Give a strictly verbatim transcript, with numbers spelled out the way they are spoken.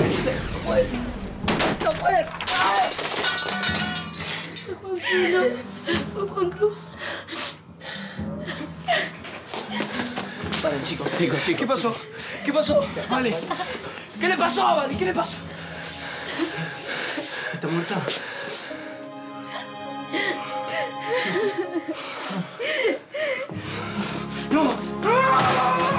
ser, no puede. No puede ser. Fue Juan Cruz, no. Fue Juan Cruz. Paren, chicos, chicos, chicos. ¿Qué pasó? ¿Qué pasó? Vale. ¿Qué le pasó a Vale? ¿Qué le pasó? ¿Está muerta? ¡No! ¡No!